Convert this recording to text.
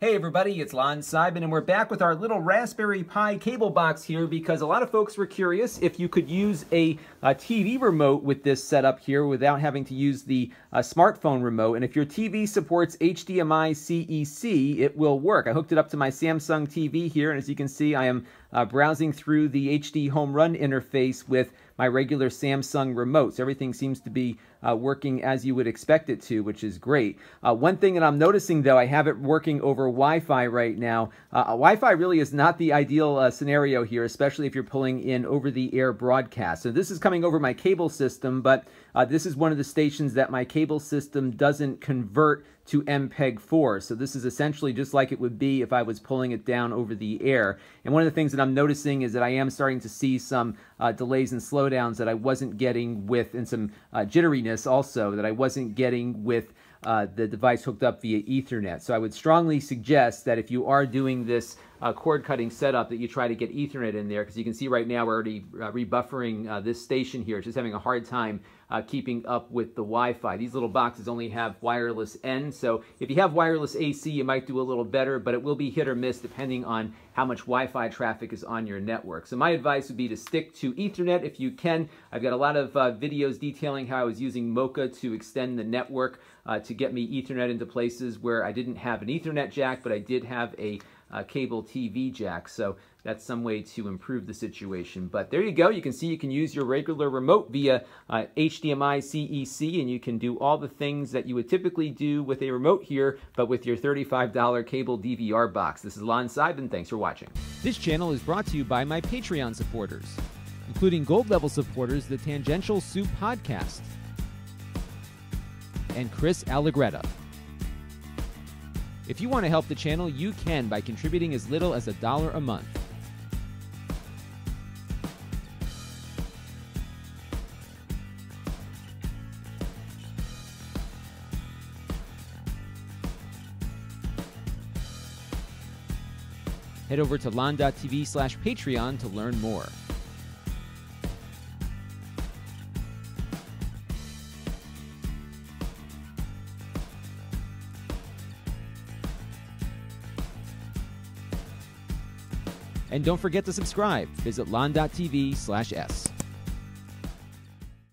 Hey everybody, it's Lon Simon, and we're back with our little Raspberry Pi cable box here because a lot of folks were curious if you could use a TV remote with this setup here without having to use the smartphone remote. And if your TV supports HDMI-CEC, it will work. I hooked it up to my Samsung TV here, and as you can see, I am browsing through the HD Home Run interface with my regular Samsung remote. So everything seems to be working as you would expect it to, which is great. One thing that I'm noticing, though, I have it working over Wi-Fi right now. Wi-Fi really is not the ideal scenario here, especially if you're pulling in over-the-air broadcast. So this is coming over my cable system, but this is one of the stations that my cable system doesn't convert to MPEG-4. So this is essentially just like it would be if I was pulling it down over the air. And one of the things that I'm noticing is that I am starting to see some delays and slowdowns that I wasn't getting with, and some jitteriness also that I wasn't getting with the device hooked up via Ethernet. So I would strongly suggest that if you are doing this cord cutting setup, that you try to get Ethernet in there, because you can see right now we're already rebuffering this station here. It's just having a hard time keeping up with the Wi-Fi. These little boxes only have wireless N, so if you have wireless AC, you might do a little better, but it will be hit or miss depending on how much Wi-Fi traffic is on your network. So my advice would be to stick to Ethernet if you can. I've got a lot of videos detailing how I was using Mocha to extend the network to get me Ethernet into places where I didn't have an Ethernet jack, but I did have a cable TV jack. So that's some way to improve the situation. But there you go. You can see you can use your regular remote via HDMI-CEC, and you can do all the things that you would typically do with a remote here, but with your $35 cable DVR box. This is Lon Simon. Thanks for watching. This channel is brought to you by my Patreon supporters, including gold level supporters, the Tangential Soup Podcast, and Chris Allegretta. If you want to help the channel, you can by contributing as little as $1 a month. Head over to lon.tv/Patreon to learn more. And don't forget to subscribe. Visit lon.tv/S.